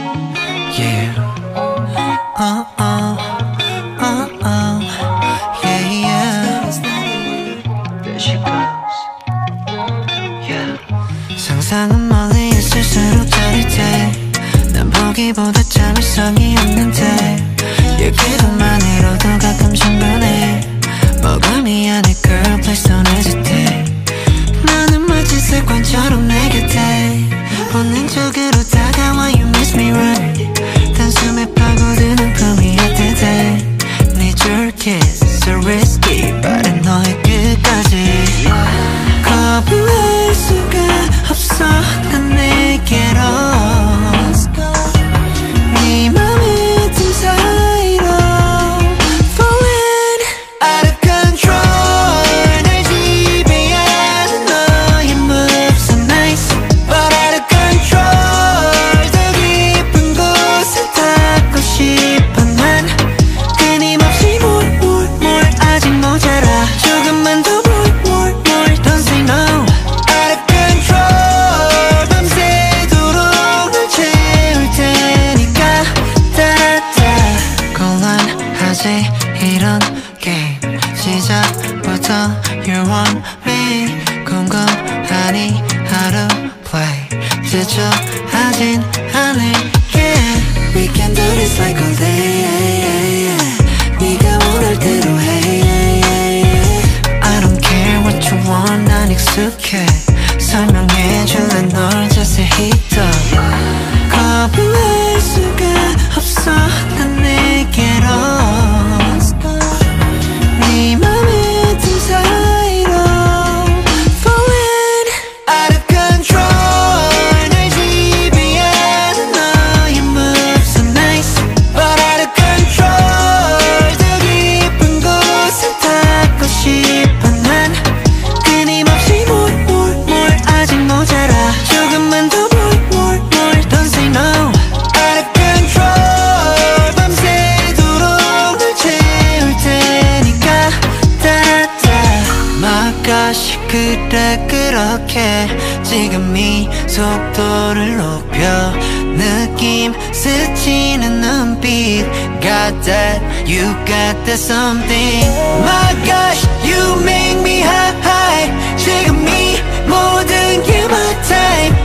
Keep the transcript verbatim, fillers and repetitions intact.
Yeah. Oh oh oh oh. Yeah yeah. There she goes. Yeah. 상상은 멀리 있을수록 짜릿해. 난 보기보다 참을 성이 없는데 얘기만으로도 가끔 충분해. 뭐가 미안해 girl please don't hesitate. 나는 마치 습관처럼 내 곁에 본능적으로 다가와 you miss me right. 단숨에 파고드는 품위의 대대. Need your kiss so risky 빠른 너의 끝까지. 거부할 수가 없어 난 내게로. 네 맘의 틈 사이로 falling out of control. 날 지배하는 너의 moves so nice but out of control. 더 깊은 곳에 닿고 싶어 난 끊임없이 more more more 아직 모자라. 조금만 더 more more more don't say no. Out of control 밤새도록 널 채울 테니까 따라따라. 곤란하지 이런 게임 시작부터 you want me. 궁금하니 하루 play 지쳐하진 않을게. We can do this like all day. 네가 원할 대로 해. I don't care what you want 난 익숙해. 설명해줄래 널 자세히 더. 거부할 수가 없어 난 내게로. 네 맘의 틈 사이로 falling out of control. 날 지배하는 너의 moves so nice but out of control. 더 깊은 곳에 닿고 싶어 난 끊임없이 more more more 아직 모자라. 조금만 더 more more more don't say no. Out of control 밤새도록 널 채울 테니까 따라따라. My gosh 그래 그렇게 지금 이 속도를 높여. 느낌 스치는 눈빛 got that you got that something. My gosh you make me high high. 지금 이 모든 게 my time.